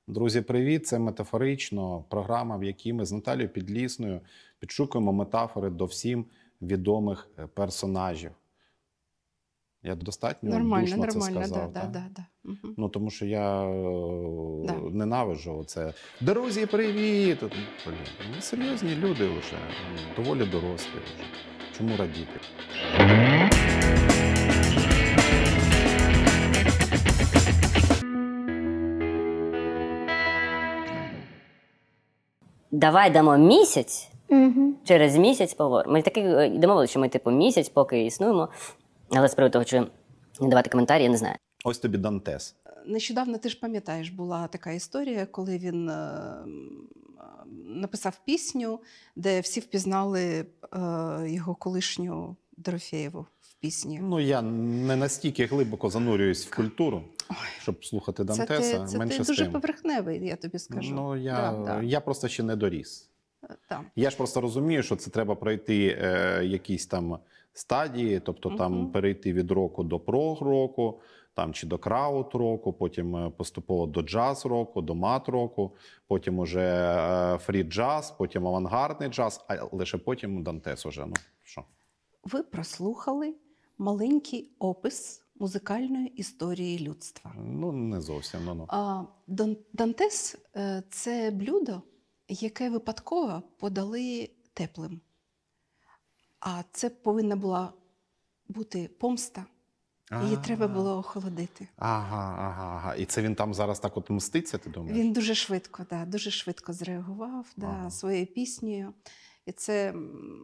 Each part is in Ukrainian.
Друзі, привіт! Це «Метафорично» – програма, в якій ми з Наталією Підлісною підшукуємо метафори до всім відомих персонажів. Я достатньо Нормально, душно це нормально, да, сказав, да, так? да, да. Мгм. Ну, тому що я Да. ненавиджу оце. Друзі, привіт! Блін, ми серйозні люди вже, доволі дорослі вже. Чому радіти? Давай дамо місяць, Угу. через місяць поговоримо. Ми таки домовилися, що ми місяць, поки існуємо. Але з приводу того, чи не давати коментарі, я не знаю. Ось тобі Дантес. Нещодавно, ти ж пам'ятаєш, була така історія, коли він написав пісню, де всі впізнали його колишню Дорофєєву в пісні. Ну, я не настільки глибоко занурююсь в культуру, щоб слухати Дантеса. Це Менше ти з дуже тим. поверхневий, я тобі скажу. Ну, Да. я просто ще не доріс. Там. Я ж просто розумію, що це треба пройти якісь там стадії, тобто там перейти від року до прог-року, там чи до краут-року, потім поступово до джаз-року, до мат-року, потім уже фрі-джаз, потім авангардний джаз, а лише потім Дантес уже. Ну, що? Ви прослухали маленький опис музикальної історії людства. Ну, не зовсім. Ну. Дантес – це блюдо, яке випадково подали теплим. А це повинна була бути помста. Її треба було охолодити. Ага. І це він там зараз так от мститься, ти думаєш? Він дуже швидко зреагував своєю піснею. І це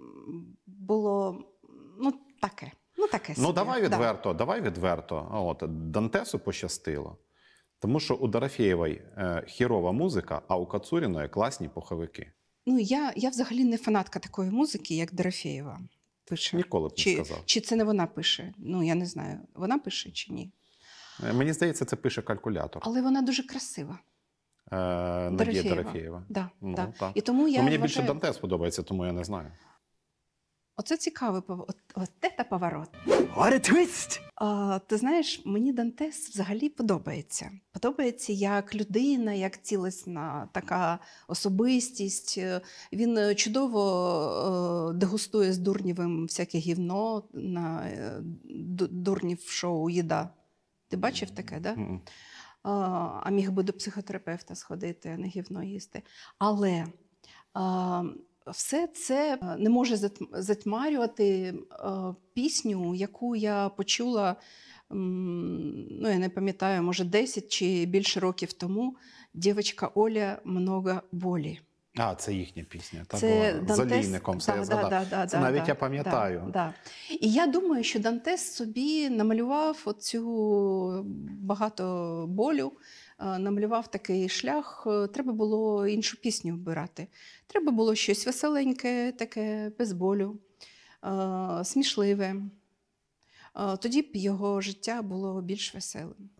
було таке. Ну, собі. давай відверто. От, Дантесу пощастило. Тому що у Дорофєєвої хірова музика, а у Кацуріної класні пуховики. Ну, я взагалі не фанатка такої музики, як Дорофєєва пише. Ніколи б не сказав. Чи це не вона пише? Ну, я не знаю, вона пише чи ні. Мені здається, це пише калькулятор. Але вона дуже красива. Надія Дорофєєва. Да. Так. І тому я мені вважаю... більше Дантес подобається, тому я не знаю. Оце цікавий поворот. What a twist! Ти знаєш, мені Дантес взагалі подобається. Подобається як людина, як цілісна така особистість. Він чудово дегустує з Дурнєвим всяке гівно на Дурнєв шоу «Їда». Ти бачив таке, да? А міг би до психотерапевта сходити, а не гівно їсти. Але все це не може затьмарювати пісню, яку я почула, я не пам'ятаю, може 10 чи більше років тому, «Дівочка Оля, много болі». Це їхня пісня. Це Дантес... з Олійником, все я згадав. Це навіть я пам'ятаю. Да. І я думаю, що Дантес собі намалював оцю багато болю, намалював такий шлях. Треба було іншу пісню вбирати. Треба було щось веселеньке, таке, без болю, смішливе. Тоді б його життя було більш веселим.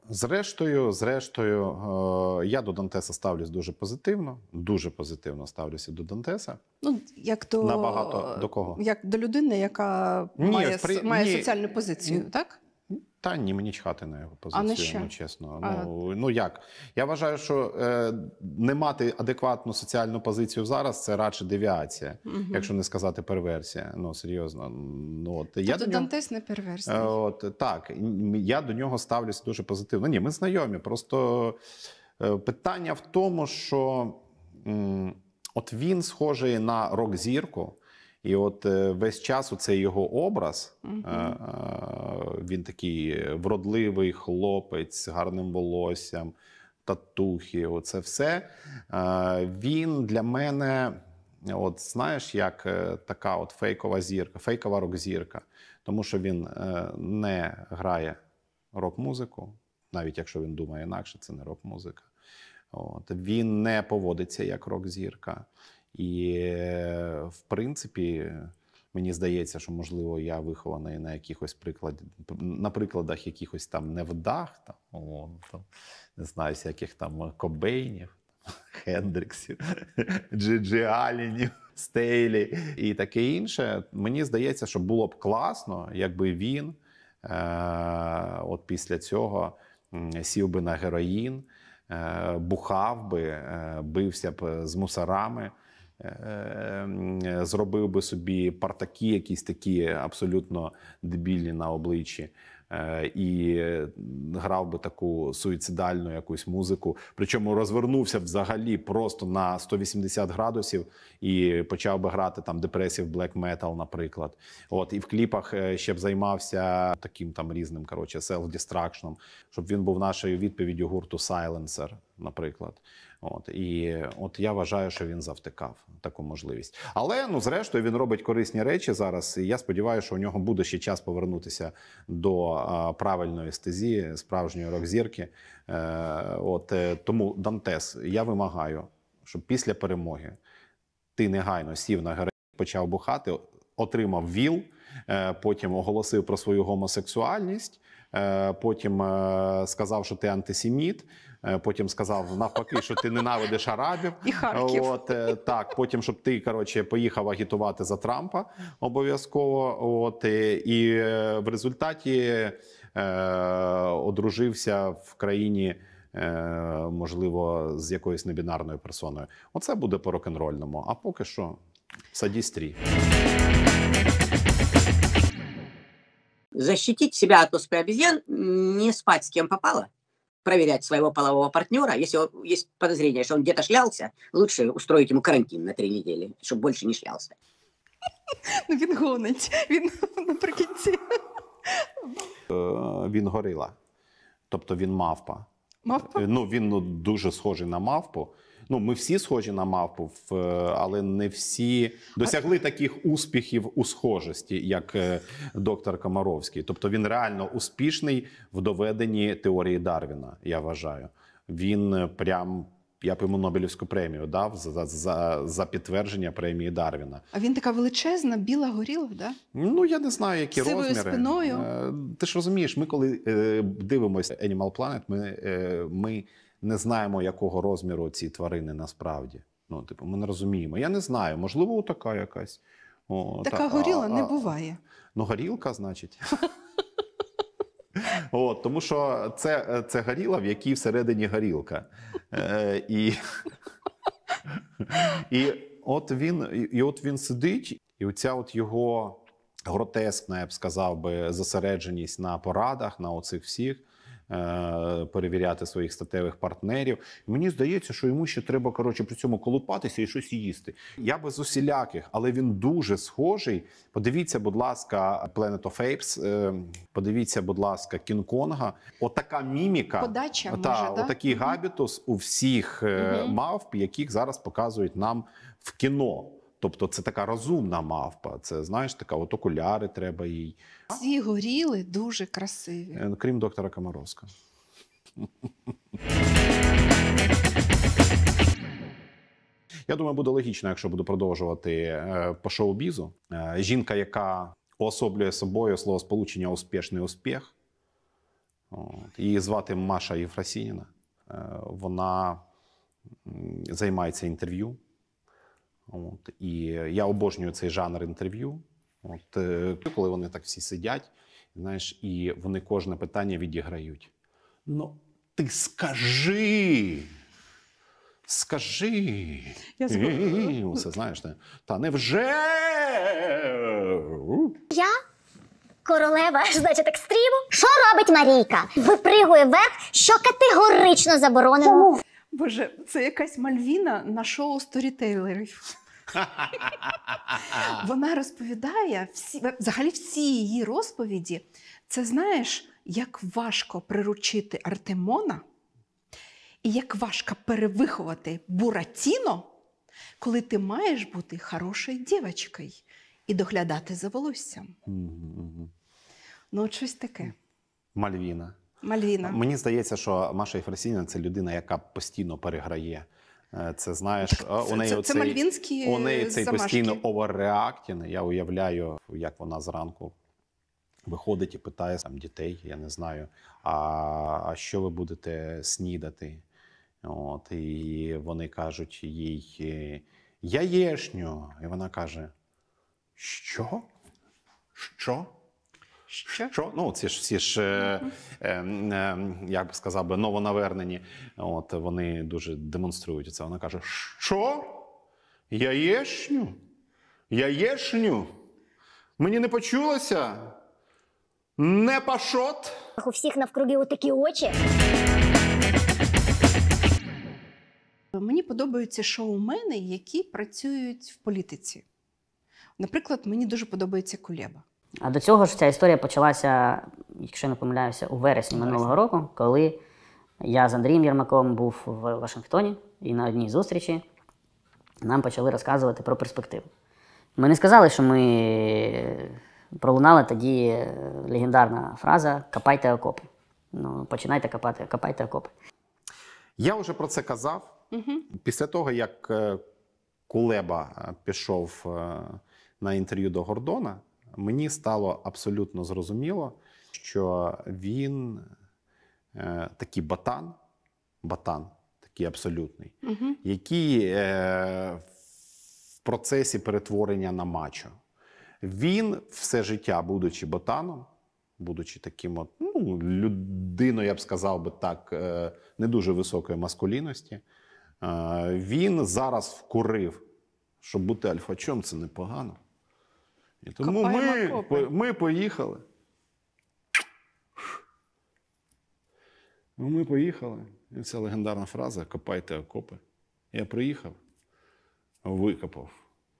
Зрештою, я до Дантеса ставлюсь дуже позитивно. Дуже позитивно ставлюся до Дантеса. Як до... Набагато до кого? Як до людини, яка має соціальну позицію, так? Та ні, мені чхати на його позицію, чесно. Ну як? Я вважаю, що не мати адекватну соціальну позицію зараз – це радше девіація, якщо не сказати перверсія. Ну, серйозно. Тобто Дантес не перверсія? Так, я до нього ставлюся дуже позитивно. Ні, ми знайомі. Просто питання в тому, що от він схожий на рок-зірку, і от весь час оцей його образ, він такий вродливий хлопець з гарним волоссям, татухи, оце все. Він для мене, от знаєш, як така от фейкова зірка, фейкова рок-зірка. Тому що він не грає рок-музику, навіть якщо він думає інакше, це не рок-музика. Він не поводиться як рок-зірка. І, в принципі, мені здається, що, можливо, я вихований на прикладах якихось там невдах, не знаю, всяких там Кобейнів, Хендріксів, Джиджі Алленів, Стейлі і таке інше. Мені здається, що було б класно, якби він от після цього сів би на героїн, бухав би, бився б з мусорами, зробив би собі партаки якісь такі абсолютно дебільні на обличчі. І грав би таку суїцидальну якусь музику. Причому розвернувся взагалі просто на 180 градусів і почав би грати там депресів, блек метал, наприклад. От, і в кліпах ще б займався таким там різним, коротше, селф-дістракшном, щоб він був нашою відповіддю гурту Silencer, наприклад. І я вважаю, що він завтикав таку можливість. Але, зрештою, він робить корисні речі зараз, і я сподіваюся, що у нього буде ще час повернутися до правильної стезі, справжньої рок-зірки. Тому, Дантес, я вимагаю, щоб після перемоги ти негайно сів на героїн, почав бухати, отримав ВІЛ, потім оголосив про свою гомосексуальність, потім сказав, що ти антисеміт, потім сказав навпаки, що ти ненавидиш арабів. І Харків. Так, потім, щоб ти, поїхав агітувати за Трампа обов'язково. І в результаті одружився в країні, можливо, з якоюсь небінарною персоною. Оце буде по рок-н-рольному. А поки що садістрі. Защитить себя от оспы обезьян, не спать с кем попало, проверять своего полового партнера. Если есть подозрение, что он где-то шлялся, лучше устроить ему карантин на 3 недели, чтобы больше не шлялся. Він гонить, він наприкінці. Він горила. Тобто він мавпа. Мавпа? Він дуже схожий на мавпу. Ми всі схожі на мавпу, але не всі досягли таких успіхів у схожості, як доктор Комаровський. Тобто він реально успішний в доведенні теорії Дарвіна, я вважаю. Він я б йому Нобелівську премію дав за підтвердження премії Дарвіна. А він така величезна, біла горіла, да? Я не знаю, які сивою розміри. Спиною. Ти ж розумієш, ми коли дивимося Animal Planet, ми не знаємо, якого розміру ці тварини насправді. Ми не розуміємо. Я не знаю, можливо, така якась. Така горіла не буває. Горілка, значить. Тому що це горіла, в якій всередині горілка. І от він сидить, і оця його гротескна, я б сказав би, зосередженість на порадах, на оцих всіх, перевіряти своїх статевих партнерів. І мені здається, що йому ще треба, при цьому колупатися і щось їсти. Я без усіляких, але він дуже схожий. Подивіться, будь ласка, Planet of Apes, подивіться, будь ласка, Кінг-Конга. Отака міміка, подача, може, да? отакий габітус у всіх мавп, яких зараз показують нам в кіно. Тобто це така розумна мавпа. Це, знаєш, окуляри треба їй. Ці горіли дуже красиві. Крім доктора Комаровського. Я думаю, буде логічно, якщо буду продовжувати по шоу-бізу. Жінка, яка уособлює собою словосполучення «успішний успіх». Її звати Маша Єфросініна. Вона займається інтерв'ю. І я обожнюю цей жанр інтерв'ю. Коли вони так всі сидять, знаєш, і вони кожне питання відіграють. Ти скажи! Скажи! Це, знаєш, невже? Я королева, значить, екстриму. Що робить Марійка? Випригує вверх, що категорично заборонено. Боже, це якась Мальвіна на шоу сторітейлерів. Вона розповідає, взагалі всі її розповіді, це, знаєш, як важко приручити Артемона і як важко перевиховати Буратіно, коли ти маєш бути хорошою дівчинкою і доглядати за волоссям. От щось таке. Мальвіна. Мальвіна. Мені здається, що Маша Єфросініна – це людина, яка постійно переграє. Це, знаєш, це мальвінські у неї цей замашки. постійно оверреактінг. Я уявляю, як вона зранку виходить і питає дітей, я не знаю, а що ви будете снідати? І вони кажуть їй яєшню. І вона каже, що? Що? Що? Ну, ці ж всі ж, як би сказав би, новонавернені, от, вони дуже демонструють це. Вона каже, що? Яєшню? Яєшню? Мені не почулося? Не пашот? У всіх навкруги отакі очі. Мені подобаються шоумени, які працюють в політиці. Наприклад, мені дуже подобається Кулеба. А до цього ж ця історія почалася, якщо не помиляюся, у вересні минулого року, коли я з Андрієм Єрмаком був в Вашингтоні, і на одній зустрічі нам почали розказувати про перспективу. Ми не сказали, що ми пролунала тоді легендарна фраза «копайте окопи». Ну, починайте копайте окопи. Я вже про це казав. Після того, як Кулеба пішов на інтерв'ю до Гордона, мені стало абсолютно зрозуміло, що він такий батан, такий абсолютний, який в процесі перетворення на мачо. Він все життя, будучи ботаном, будучи таким от, ну, людиною, я б сказав би так, не дуже високої маскулінності, він зараз вкурив, щоб бути альфачом – це непогано. І тому ми поїхали. Ми поїхали. І ця легендарна фраза «копайте окопи». Я приїхав, викопав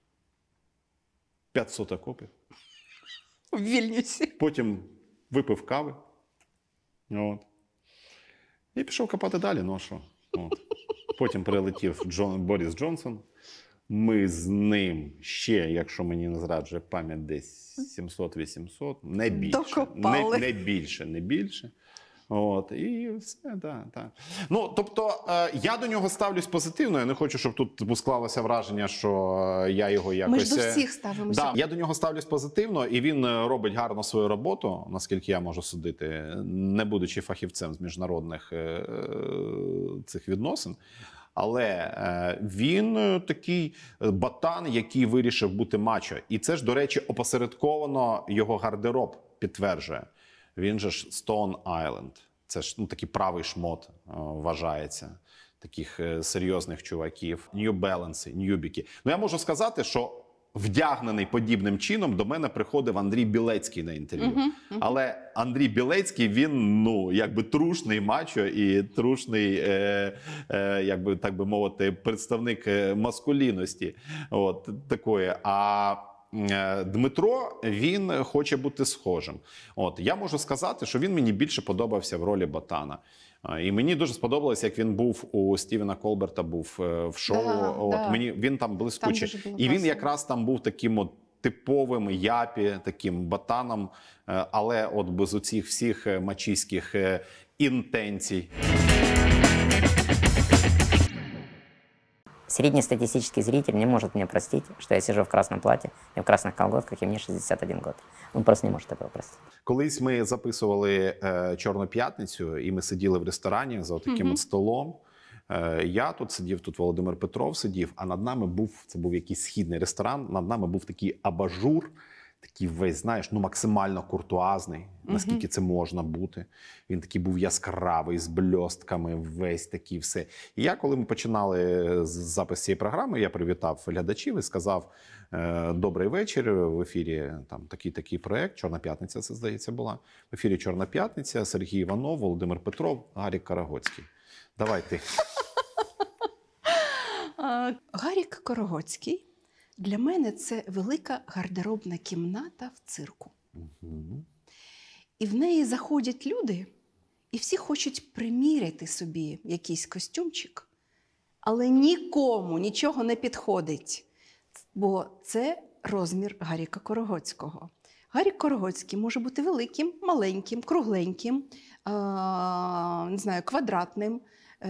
500 окопів. В Вільнюсі. Потім випив кави. От. І пішов копати далі. Ну а що? От. Потім прилетів Борис Джонсон. Ми з ним ще, якщо мені не зраджує пам'ять, десь 700-800, не більше. Докопали. Не більше. От, і все, так. Ну, тобто, я до нього ставлюсь позитивно. Я не хочу, щоб тут склалося враження, що я його якось... Ми ж до всіх ставимося. Да, я до нього ставлюсь позитивно, і він робить гарно свою роботу, наскільки я можу судити, не будучи фахівцем з міжнародних цих відносин. Але він такий ботан, який вирішив бути мачо. І це ж, до речі, опосередковано його гардероб підтверджує. Він же ж Stone Island. Це ж такий правий шмот вважається. Таких серйозних чуваків. New Balance, Ньюбіки. Ну, я можу сказати, що вдягнений подібним чином до мене приходив Андрій Білецький на інтерв'ю. Але Андрій Білецький, він, ну, якби трушний мачо і трушний, якби, так би мовити, представник маскулінності. От, такої. А Дмитро, він хоче бути схожим. От, я можу сказати, що він мені більше подобався в ролі ботана. І мені дуже сподобалось, як він був у Стівена Колберта, був в шоу. Він там блискучий. І він якраз там був таким от типовим япі, таким ботаном, але от без оцих всіх мачистських інтенцій. Среднестатистический зритель не может мне простить, что я сижу в красном платье и в красных колготках, и мне 61 год. Он просто не может этого простить. Колись ми записували «Чорну п'ятницю», і ми сиділи в ресторані за таким от столом. Я тут сидів, тут Володимир Петров сидів, а над нами це був якийсь східний ресторан, над нами був такий абажур, такий весь, знаєш, ну максимально куртуазний, наскільки це можна бути. Він такий був яскравий, з бльостками, весь такий все. І я, коли ми починали запис цієї програми, я привітав глядачів і сказав: «Добрий вечір, в ефірі там такий проект, «Чорна п'ятниця», це, здається, була. В ефірі «Чорна п'ятниця», Сергій Іванов, Володимир Петров, Гарік Карагоцький. Давай ти. Гарік Карагоцький для мене це велика гардеробна кімната в цирку. І в неї заходять люди, і всі хочуть приміряти собі якийсь костюмчик, але нікому нічого не підходить, бо це розмір Гаріка Карагоцького. Гарік Карагоцький може бути великим, маленьким, кругленьким, не знаю, квадратним,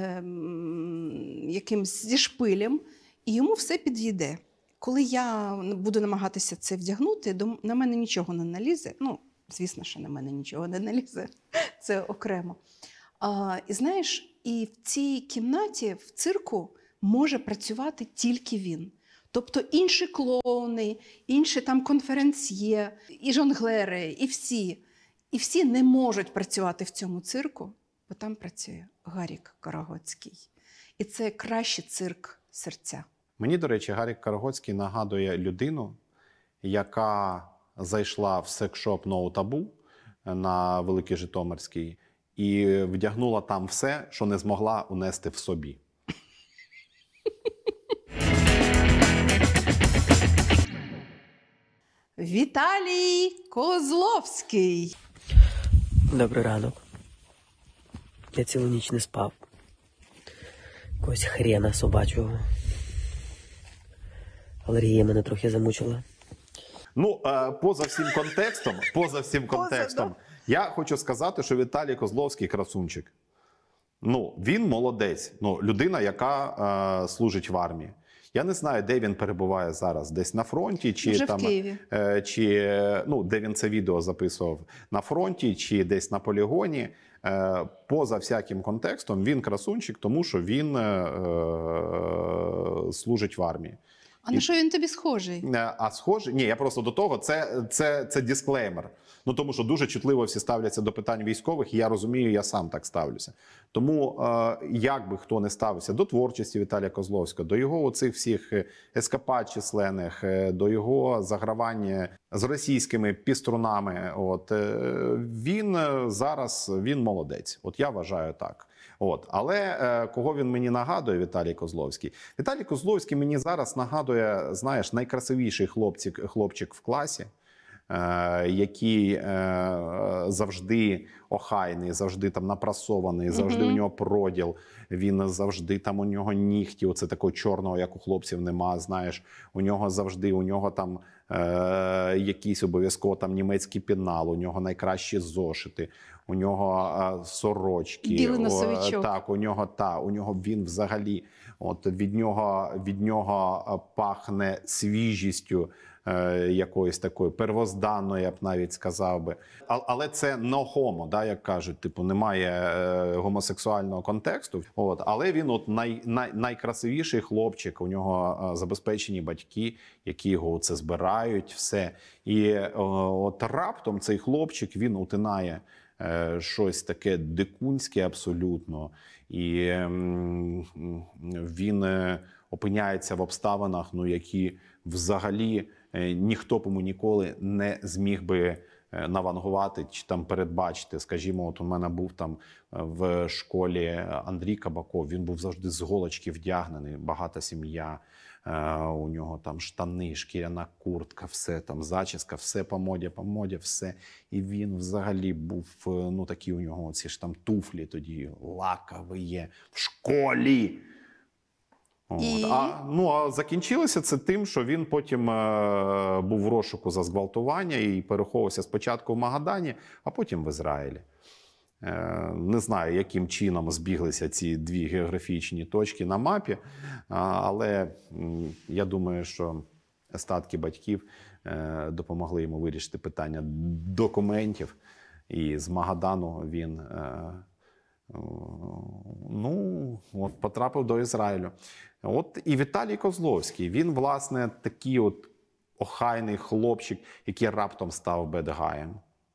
якимсь зі шпилем, і йому все підійде. Коли я буду намагатися це вдягнути, на мене нічого не налізе. Ну, звісно, що на мене нічого не налізе, це окремо. І знаєш, і в цій кімнаті, в цирку, може працювати тільки він. Тобто інші клоуни, інші там конференсьє, і жонглери, і всі. І всі не можуть працювати в цьому цирку, бо там працює Гарік Карагоцький. І це кращий цирк серця. Мені, до речі, Гарік Карагоцький нагадує людину, яка зайшла в секс-шоп No Taboo на Великій Житомирській і вдягнула там все, що не змогла унести в собі. Віталій Козловський. Добрий ранок. Я цілу ніч не спав. Якогось хрена собачого. Алергія мене трохи замучила. Ну, поза всім контекстом, я хочу сказати, що Віталій Козловський красунчик. Ну, він молодець. Ну, людина, яка служить в армії. Я не знаю, де він перебуває зараз, десь на фронті, чи Вже там, в Києві. де він це відео записував, на фронті, чи десь на полігоні. Поза всяким контекстом, він красунчик, тому що він служить в армії. А на що він тобі схожий? А схоже? Ні, я просто до того, це дисклеймер. Ну, тому що дуже чутливо всі ставляться до питань військових, і я розумію, я сам так ставлюся. Тому, як би хто не ставився до творчості Віталія Козловського, до його оцих всіх ескапад численних, до його загравання з російськими піструнами, він зараз, він молодець. От я вважаю так. Але кого він мені нагадує, Віталій Козловський? Віталій Козловський мені зараз нагадує, знаєш, найкрасивіший хлопчик в класі, який завжди охайний, завжди там напрасований, завжди у нього проділ, він завжди там у нього нігті, оце такого чорного, як у хлопців нема, знаєш, у нього там якийсь обов'язково там німецький пенал, у нього найкращі зошити, у нього сорочки. Білий носовичок. Так, у нього він взагалі, від нього пахне свіжістю, якоюсь такою первозданною, я б навіть сказав би. Але це no homo, да, як кажуть, типу немає гомосексуального контексту. Але він найкрасивіший хлопчик, у нього забезпечені батьки, які його це збирають, все. І раптом цей хлопчик, він утинає щось таке дикунське абсолютно. І він опиняється в обставинах, які взагалі ніхто б йому ніколи не зміг би навангувати чи там передбачити. Скажімо, у мене був там в школі Андрій Кабаков, він був завжди з голочки вдягнений, багата сім'я, у нього там штани, шкіряна куртка, все там, зачіска, все по моді, все. І він взагалі був, такі у нього ці ж там туфлі тоді лакові є в школі. А закінчилося це тим, що він потім був в розшуку за зґвалтування і переховувався спочатку в Магадані, а потім в Ізраїлі. Не знаю, яким чином збіглися ці дві географічні точки на мапі, але я думаю, що статки батьків допомогли йому вирішити питання документів, і з Магадану він потрапив до Ізраїлю. І Віталій Козловський, він, власне, такий охайний хлопчик, який раптом став бедгаєм.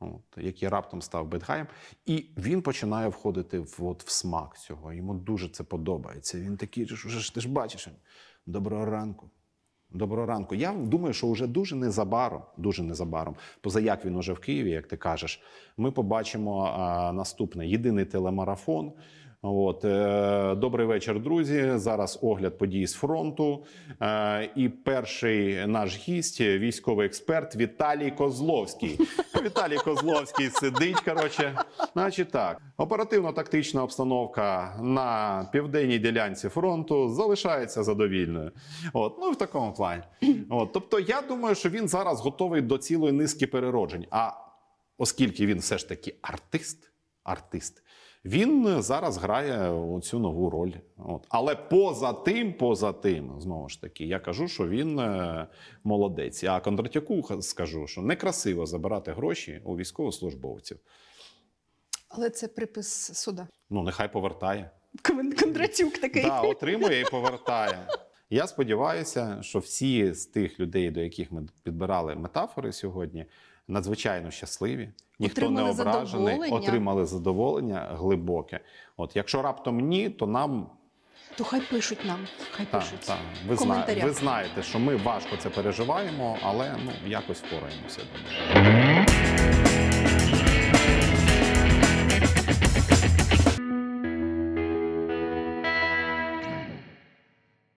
І він починає входити в смак цього. Йому дуже це подобається. Він такий, ти ж бачиш, доброго ранку. Доброго ранку. Я думаю, що вже дуже незабаром, позаяк він уже в Києві, як ти кажеш, ми побачимо наступний єдиний телемарафон. Добрий вечір, друзі. Зараз огляд подій з фронту. І перший наш гість, військовий експерт Віталій Козловський. Віталій Козловський сидить, Значить так, оперативно-тактична обстановка на південній ділянці фронту залишається задовільною. В такому плані. Тобто я думаю, що він зараз готовий до цілої низки перероджень. А оскільки він все ж таки артист, він зараз грає оцю нову роль. Але поза тим, знову ж таки, я кажу, що він молодець. А Кондратюку скажу, що некрасиво забирати гроші у військовослужбовців. Але це припис суда. Нехай повертає. Кондратюк такий. Так, отримує і повертає. Я сподіваюся, що всі з тих людей, до яких ми підбирали метафори сьогодні, надзвичайно щасливі, ніхто не Отримали ображений, задоволення. отримали задоволення глибоке. От, якщо раптом ні, то нам То хай пишуть нам, хай пишуть. ви, в коментарях. ви знаєте, що ми важко це переживаємо, але якось впораємося. Думаю.